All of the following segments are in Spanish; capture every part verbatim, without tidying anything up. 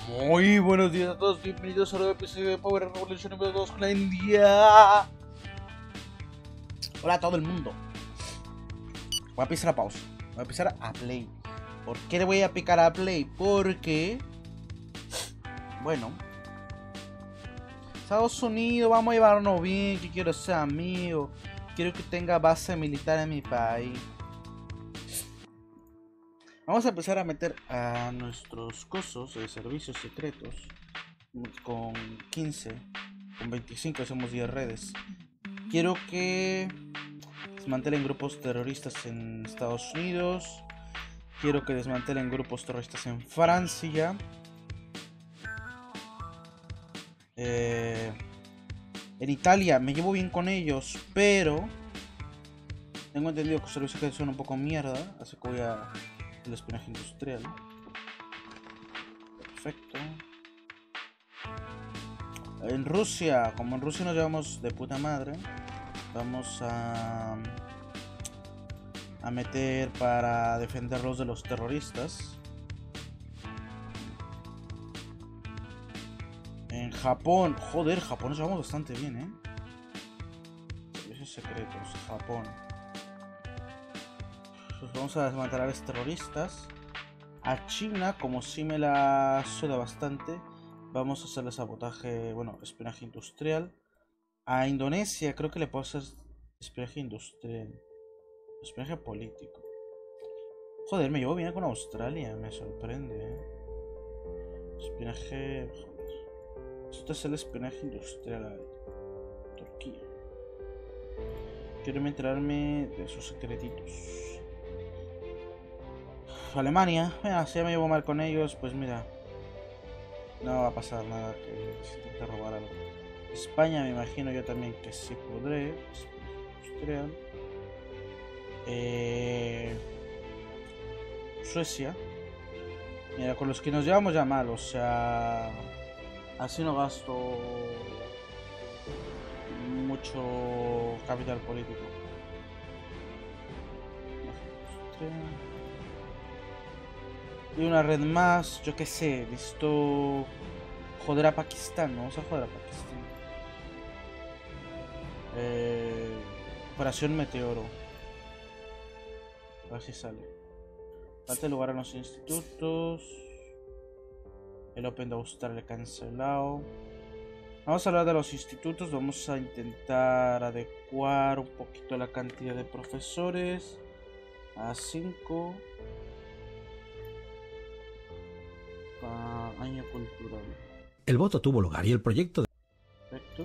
Muy buenos días a todos, bienvenidos a un nuevo episodio de Power Revolution número dos con la India. Hola a todo el mundo. Voy a pisar a pausa, voy a pisar a play. ¿Por qué le voy a picar a play? Porque, bueno, Estados Unidos, vamos a llevarnos bien, que quiero ser amigo. Quiero que tenga base militar en mi país. Vamos a empezar a meter a nuestros cosos de servicios secretos. Con quince, con veinticinco hacemos diez redes. Quiero que desmantelen grupos terroristas en Estados Unidos. Quiero que desmantelen grupos terroristas en Francia. Eh, en Italia me llevo bien con ellos, pero tengo entendido que los servicios secretos son un poco mierda, así que voy a el espionaje industrial. Perfecto. En Rusia, como en Rusia nos llevamos de puta madre, vamos a a meter para defenderlos de los terroristas. En Japón, joder, Japón nos llevamos bastante bien, eh. Servicios secretos, Japón. Pues vamos a desmantelar a los terroristas. A China, como si me la suda bastante, vamos a hacerle sabotaje, bueno, espionaje industrial. A Indonesia creo que le puedo hacer espionaje industrial. Espionaje político. Joder, me llevo bien con Australia, me sorprende, ¿eh? Espionaje... Joder. Esto es el espionaje industrial a Turquía. Quiero enterarme de sus secretitos. Alemania, mira, si ya me llevo mal con ellos, pues mira, no va a pasar nada que se intente robar algo. España, me imagino yo también que sí podré. Industrial. Eh... Suecia. Mira, con los que nos llevamos ya mal, o sea, así no gasto mucho capital político. Y una red más, yo que sé, listo. Joder a Pakistán, vamos a joder a Pakistán. Eh, Operación Meteoro. A ver si sale. Falta lugar a los institutos. El Open de Australia cancelado. Vamos a hablar de los institutos. Vamos a intentar adecuar un poquito la cantidad de profesores a cinco. Año cultural. El voto tuvo lugar y el proyecto de... Perfecto.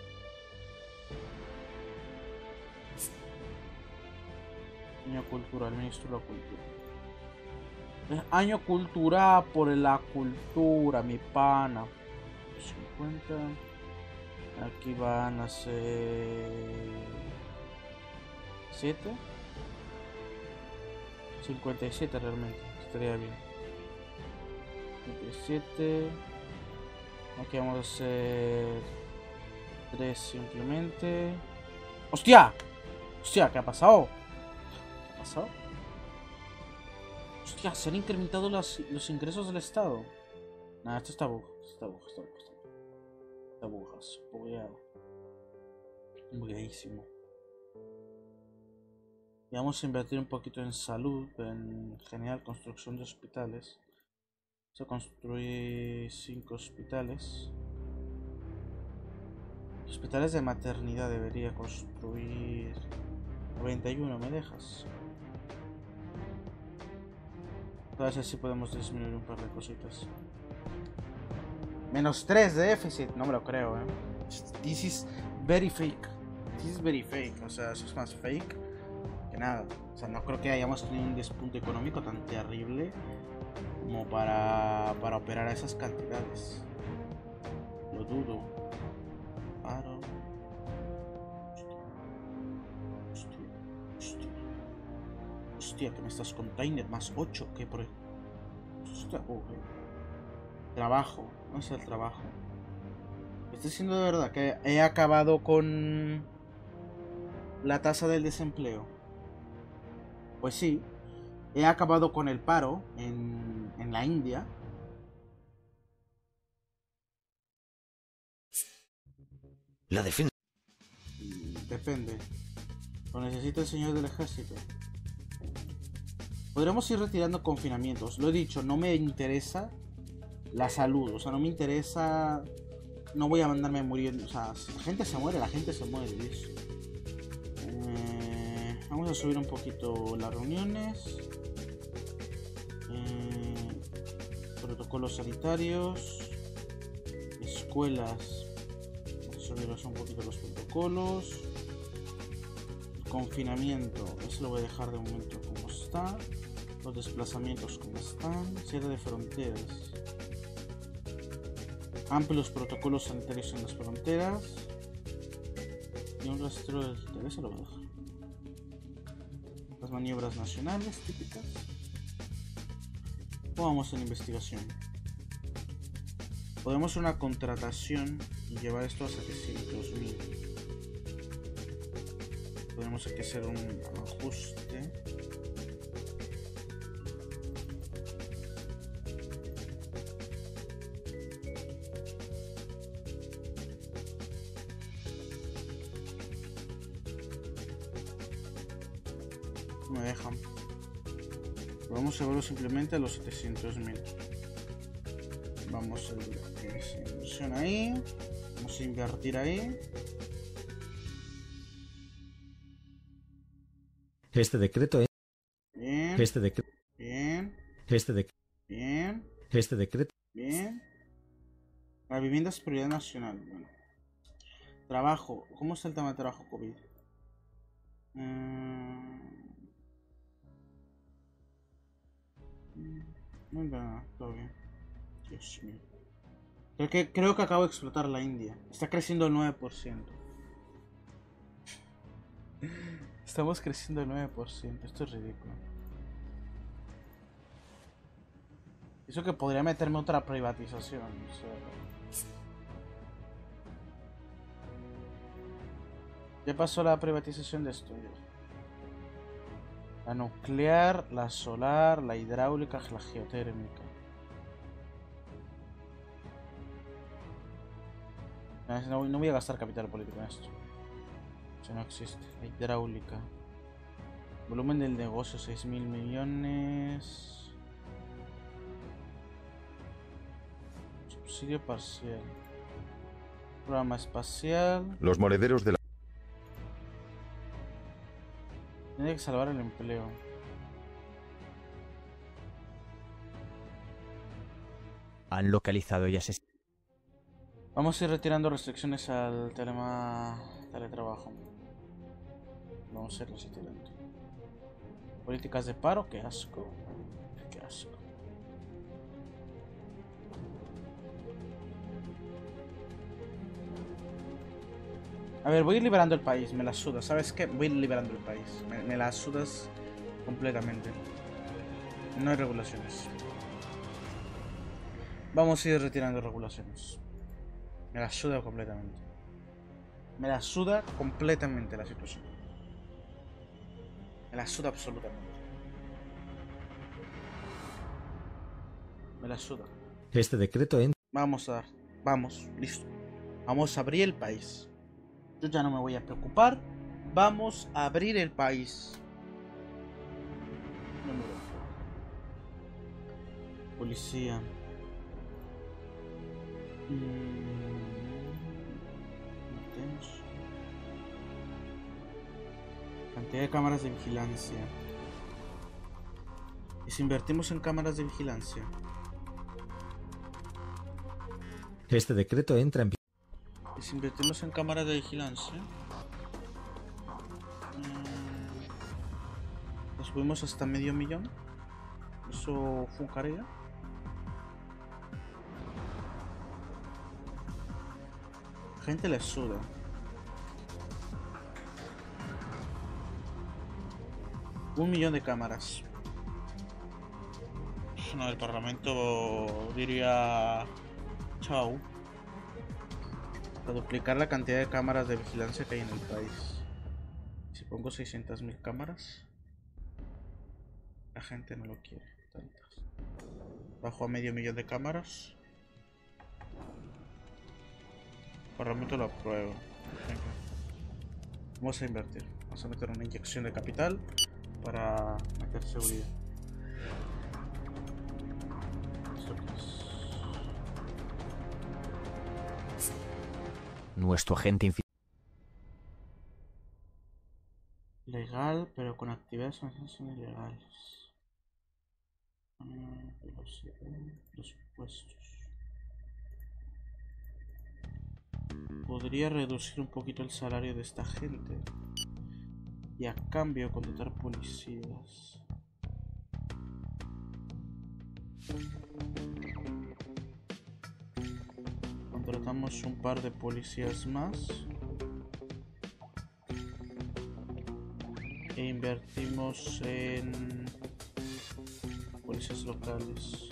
Año cultural, ministro de la cultura. Es año cultural por la cultura, mi pana. cincuenta. Aquí van a ser siete. cincuenta y siete realmente. Estaría bien. siete. Aquí vamos a hacer tres simplemente. ¡Hostia! ¡Hostia! ¿Qué ha pasado? ¿Qué ha pasado? ¡Hostia! Se han incrementado los, los ingresos del Estado. Nah, esto está bug. Esto está bug. Está bug. Está bugas. Bugueado. Bugueadísimo. Y vamos a invertir un poquito en salud. En general, construcción de hospitales. Vamos a construir cinco hospitales. Hospitales de maternidad debería construir noventa y uno, ¿me dejas? A ver si podemos disminuir un par de cositas. Menos tres de déficit, no me lo creo, eh. This is very fake. This is very fake, o sea, eso es más fake que nada. O sea, no creo que hayamos tenido un despunte económico tan terrible como para, para operar a esas cantidades. Lo dudo. Paro. Hostia. Hostia. Hostia, que me estás container más ocho. Que por. Hostia, oh, eh. Trabajo. No es el trabajo. Estoy diciendo de verdad que he acabado con la tasa del desempleo. Pues sí. He acabado con el paro en, en la India. La defensa. Depende. Lo necesita el señor del ejército. Podremos ir retirando confinamientos. Lo he dicho, no me interesa la salud. O sea, no me interesa... No voy a mandarme muriendo. O sea, si la gente se muere, la gente se muere. ¿Ves? Eh, vamos a subir un poquito las reuniones. Eh, protocolos sanitarios. Escuelas. Vamos a subirlos un poquito los protocolos. Confinamiento. Eso lo voy a dejar de momento como está. Los desplazamientos como están. Cierre de fronteras. Amplios protocolos sanitarios en las fronteras. Y un rastreo del... Eso lo voy a dejar. Las maniobras nacionales típicas. O vamos en investigación. Podemos hacer una contratación y llevar esto a setecientos mil. Podemos aquí hacer un ajuste. No me dejan. Vamos a llevarlo simplemente a los setecientos mil. Vamos a esa inversión ahí. Vamos a invertir ahí. Este decreto es... Bien. Este decreto... Bien. Este decreto... Bien. Este decreto... Bien. La vivienda es prioridad nacional. Bueno. Trabajo. ¿Cómo está el tema de trabajo COVID? Mm. No, no, todo bien. Dios mío. Creo que, creo que acabo de explotar la India. Está creciendo el nueve por ciento. Estamos creciendo el nueve por ciento. Esto es ridículo. Eso que podría meterme otra privatización. O sea, ya pasó la privatización de esto. La nuclear, la solar, la hidráulica, la geotérmica. No, no voy a gastar capital político en esto. Eso no existe. La hidráulica. Volumen del negocio seis mil millones. Subsidio parcial. Programa espacial. Los monederos de la... Tiene que salvar el empleo. Han localizado y asesinado. Vamos a ir retirando restricciones al telema... teletrabajo. Vamos a ir retirando. Políticas de paro, qué asco. Qué asco. A ver, voy a ir liberando el país, me la sudas, ¿sabes qué? Voy a ir liberando el país, me, me la sudas completamente. No hay regulaciones. Vamos a ir retirando regulaciones. Me la suda completamente. Me la suda completamente la situación. Me la suda absolutamente. Me la suda. Este decreto entra... Vamos a dar. Vamos, listo. Vamos a abrir el país. Yo ya no me voy a preocupar. Vamos a abrir el país. No me voy a preocupar. Policía. Mm. Metemos. Cantidad de cámaras de vigilancia. ¿Y si invertimos en cámaras de vigilancia? Este decreto entra en... ¿Y si invertimos en cámaras de vigilancia? Lo subimos hasta medio millón. Eso funcaría. Gente le suda. Un millón de cámaras. No, el Parlamento diría chao. A duplicar la cantidad de cámaras de vigilancia que hay en el país. Si pongo seiscientas mil cámaras, la gente no lo quiere. Tantas. Bajo a medio millón de cámaras. El Parlamento lo aprueba. Venga. Vamos a invertir. Vamos a meter una inyección de capital para meter seguridad. ¿Esto qué es? Nuestro agente infiltrado. Legal, pero con actividades que son ilegales. Velocidad, presupuestos. Podría reducir un poquito el salario de esta gente y a cambio contratar policías. Contratamos un par de policías más e invertimos en policías locales.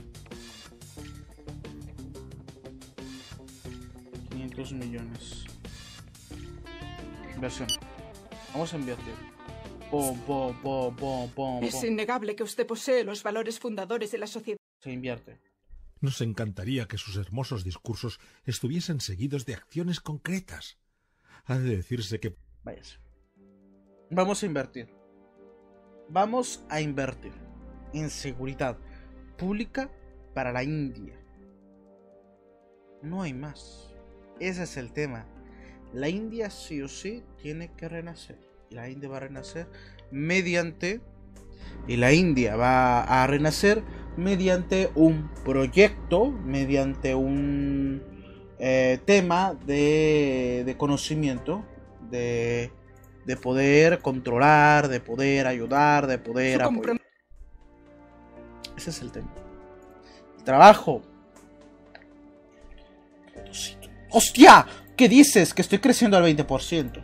quinientos millones. Inversión. Vamos a invertir. Pom, pom, pom, pom, pom, Es pom. innegable que usted posee los valores fundadores de la sociedad. Se invierte. Nos encantaría que sus hermosos discursos estuviesen seguidos de acciones concretas. Ha de decirse que... Váyase. Vamos a invertir. Vamos a invertir en seguridad pública para la India. No hay más. Ese es el tema. La India sí o sí tiene que renacer. Y la India va a renacer mediante... Y la India va a renacer mediante un proyecto, mediante un eh, tema de, de conocimiento, de, de poder controlar, de poder ayudar, de poder Su apoyar. Ese es el tema. El trabajo. ¡Hostia! ¿Qué dices? Que estoy creciendo al veinte por ciento.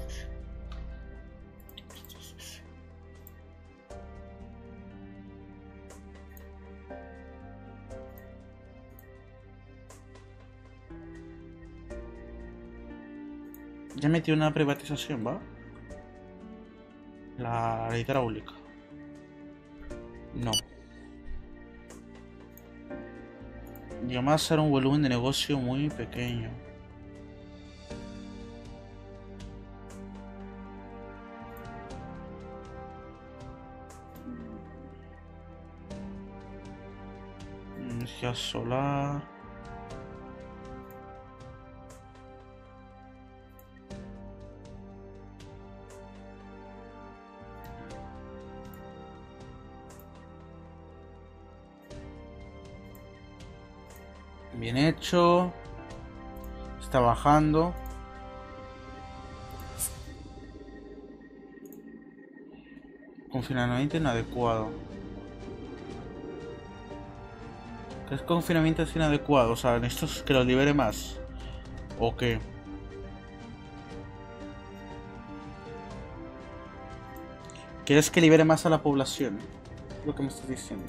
Ya metí una privatización, ¿va? La, la hidráulica. No. Y además será un volumen de negocio muy pequeño. Energía solar. Bien hecho. Está bajando. Confinamiento inadecuado. ¿Qué es confinamiento es inadecuado? O sea, necesito que lo libere más. ¿O qué? ¿Quieres que libere más a la población? Es lo que me estás diciendo.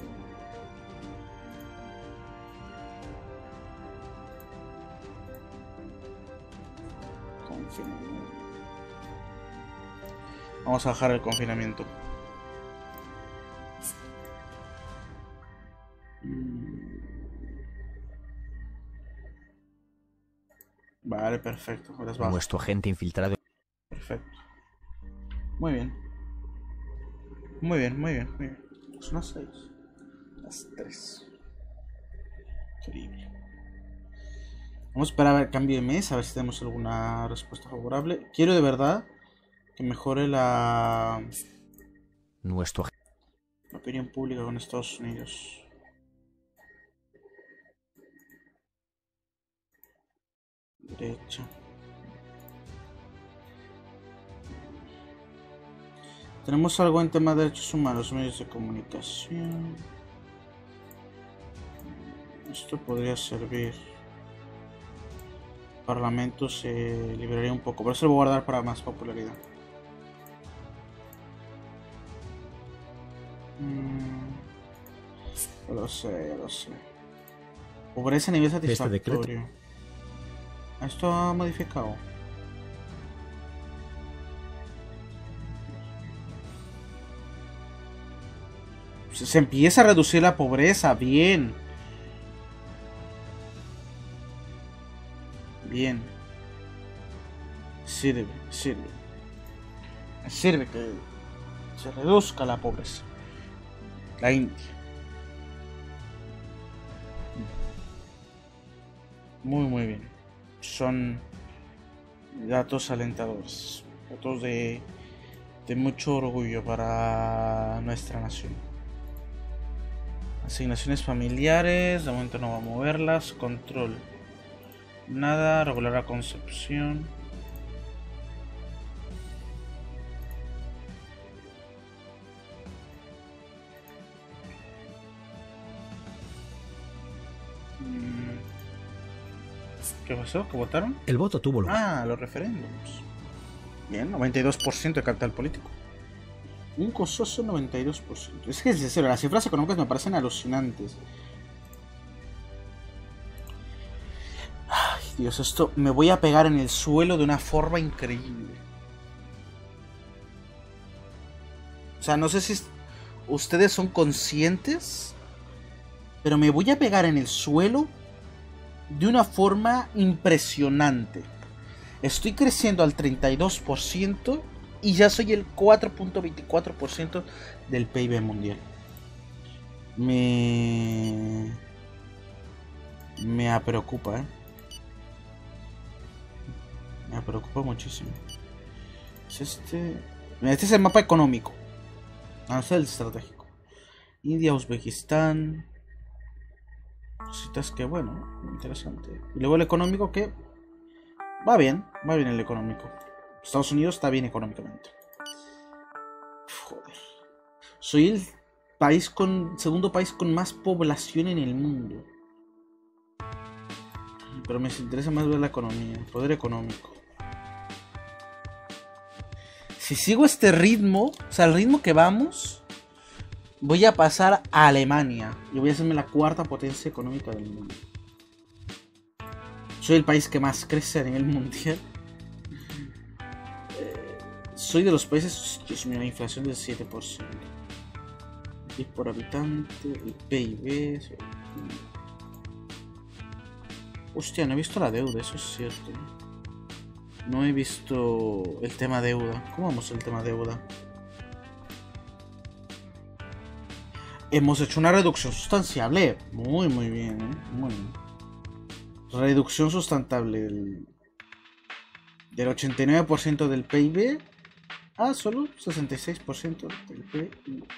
Confinamiento. Vamos a bajar el confinamiento. Vale, perfecto. Ahora es bajo. Nuestro agente infiltrado. Perfecto. Muy bien. Muy bien, muy bien, muy bien. Son las seis. Las tres. Increíble. Vamos a esperar a ver el cambio de mes, a ver si tenemos alguna respuesta favorable. Quiero de verdad que mejore la, Nuestro la opinión pública con Estados Unidos. Derecha. Tenemos algo en tema de derechos humanos, medios de comunicación. Esto podría servir. Parlamento se liberaría un poco, pero eso lo voy a guardar para más popularidad. Mm, ya lo sé, ya lo sé. Pobreza a nivel satisfactorio. Esto ha modificado. Se, se empieza a reducir la pobreza, bien. Bien. sirve, me sirve. Me sirve que se reduzca la pobreza. La India. Muy, muy bien. Son datos alentadores. Datos de, de mucho orgullo para nuestra nación. Asignaciones familiares. De momento no va a moverlas. Control. Nada. Regular la concepción. ¿Qué pasó? ¿Qué votaron? El voto tuvo lugar. Ah, los referéndums. Bien, noventa y dos por ciento de capital político. Un costoso noventa y dos por ciento. Es que es serio, las cifras económicas me parecen alucinantes. Ay, Dios, esto me voy a pegar en el suelo de una forma increíble. O sea, no sé si ustedes son conscientes, pero me voy a pegar en el suelo de una forma impresionante. Estoy creciendo al treinta y dos por ciento y ya soy el cuatro punto veinticuatro por ciento del P I B mundial. Me... Me preocupa, ¿eh? Me preocupa muchísimo. Es este... Este es el mapa económico. Ah, este es el estratégico. India, Uzbekistán... Cositas que, bueno, interesante. Y luego el económico que va bien, va bien el económico. Estados Unidos está bien económicamente. Joder. Soy el país con segundo país con más población en el mundo. Pero me interesa más ver la economía, el poder económico. Si sigo este ritmo, o sea, el ritmo que vamos... Voy a pasar a Alemania y voy a hacerme la cuarta potencia económica del mundo. Soy el país que más crece a nivel mundial. Eh, soy de los países... Dios mío, la inflación del siete por ciento. Y por habitante, el P I B... Hostia, no he visto la deuda, eso es cierto. No he visto el tema deuda. ¿Cómo vamos el tema deuda? Hemos hecho una reducción sustanciable. Muy, muy bien, ¿eh? Muy bien. Reducción sustentable del, del ochenta y nueve por ciento del P I B a solo sesenta y seis por ciento del P I B.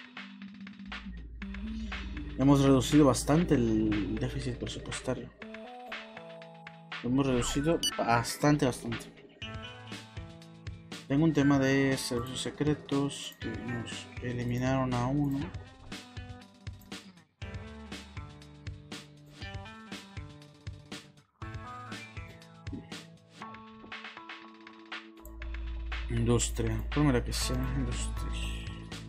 Hemos reducido bastante el déficit presupuestario. Hemos reducido bastante, bastante. Tengo un tema de servicios secretos que nos eliminaron a uno. Industria, primera que sea, industria.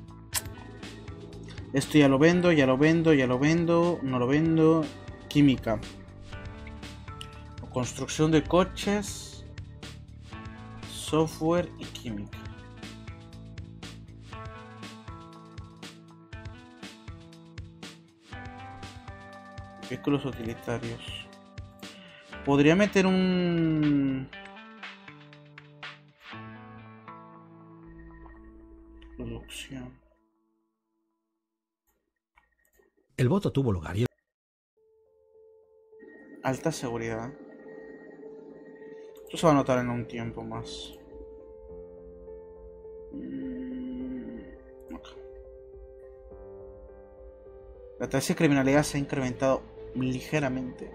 Esto ya lo vendo, ya lo vendo, ya lo vendo, no lo vendo. Química. Construcción de coches. Software y química. Vehículos utilitarios. Podría meter un... Producción. El voto tuvo lugar y el... Alta seguridad. Esto se va a notar en un tiempo más. Okay. La tasa de criminalidad se ha incrementado ligeramente.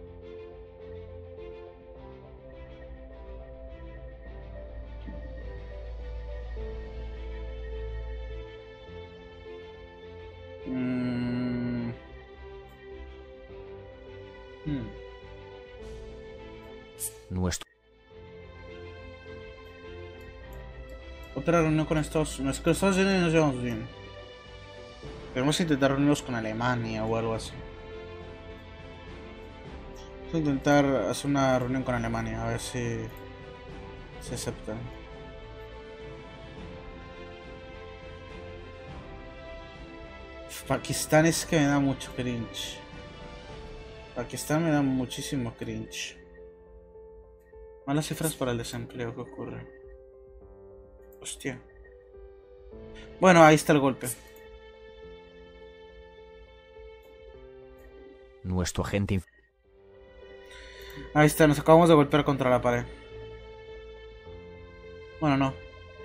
Mm. Hmm. Nuestro. Otra reunión con Estados Unidos. Con Estados Unidos nos llevamos bien. Queremos intentar reunirnos con Alemania o algo así. Vamos a intentar hacer una reunión con Alemania, a ver si se aceptan. Pakistán es que me da mucho cringe. Pakistán me da muchísimo cringe. Malas cifras para el desempleo, ¿qué ocurre? Hostia. Bueno, ahí está el golpe. Nuestro agente inf- Ahí está, nos acabamos de golpear contra la pared. Bueno, no.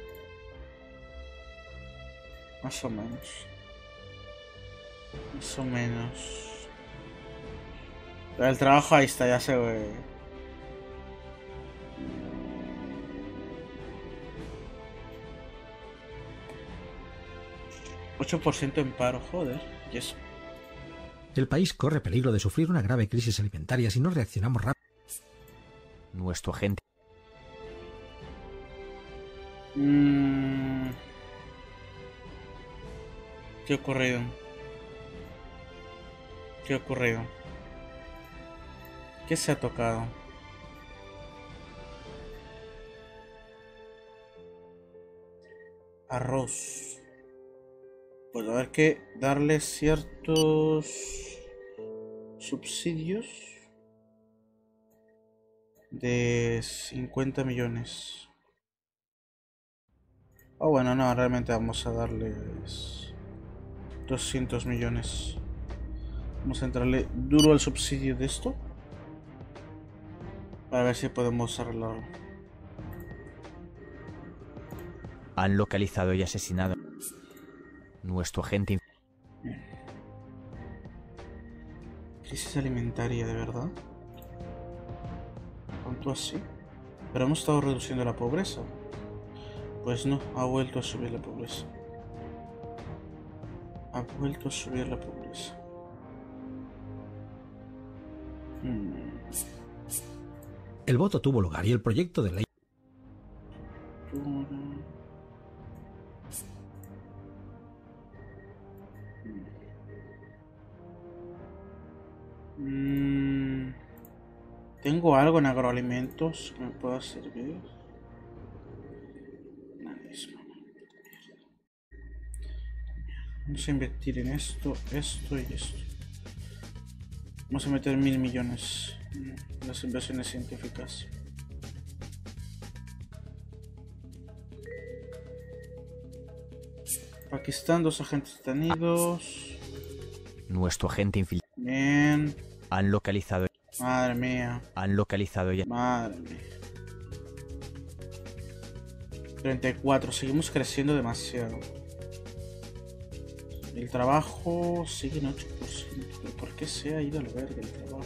Más o menos. Más o menos. Pero el trabajo ahí está, ya se ve. ocho por ciento en paro, joder. Y eso. El país corre peligro de sufrir una grave crisis alimentaria si no reaccionamos rápido. Nuestro agente. Mm. ¿Qué ha ocurrido? ¿Qué ha ocurrido? ¿Qué se ha tocado? Arroz. Pues a ver que darle ciertos subsidios de cincuenta millones. Oh, bueno, no, realmente vamos a darles doscientos millones. Vamos a entrarle duro al subsidio de esto para ver si podemos arreglarlo. Han localizado y asesinado. Nuestro agente inf- Crisis alimentaria, ¿de verdad? ¿Cuánto así? Pero hemos estado reduciendo la pobreza. Pues no, ha vuelto a subir la pobreza. Ha vuelto a subir la pobreza. Hmm. El voto tuvo lugar y el proyecto de ley Mm, ¿Tengo algo en agroalimentos que me pueda servir? Nada de eso. Vamos a invertir en esto, esto y esto. Vamos a meter mil millones en las inversiones científicas. Pakistán, dos agentes detenidos. Nuestro agente infiltrado. Bien. Han localizado. Madre mía. Han localizado ya. Madre mía. treinta y cuatro. Seguimos creciendo demasiado. El trabajo sigue en ocho por ciento. ¿Pero por qué se ha ido al verga el trabajo?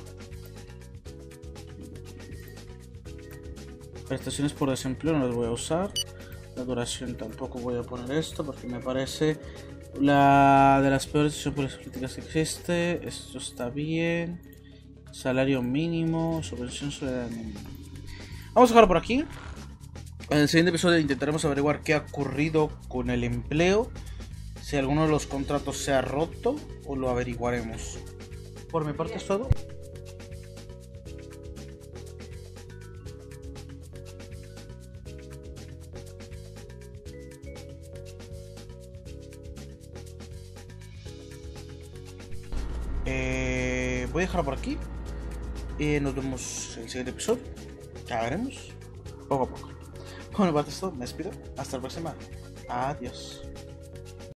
Prestaciones por desempleo no las voy a usar. La duración tampoco voy a poner esto porque me parece la de las peores decisiones políticas que existe. Esto está bien. Salario mínimo, subvención social mínima. Vamos a dejarlo por aquí. En el siguiente episodio intentaremos averiguar qué ha ocurrido con el empleo. Si alguno de los contratos se ha roto o lo averiguaremos. Por mi parte es todo. Eh, voy a dejarlo por aquí. Y nos vemos en el siguiente episodio. Ya veremos. Poco a poco. Por mi parte es todo. Me despido. Hasta la próxima. Adiós.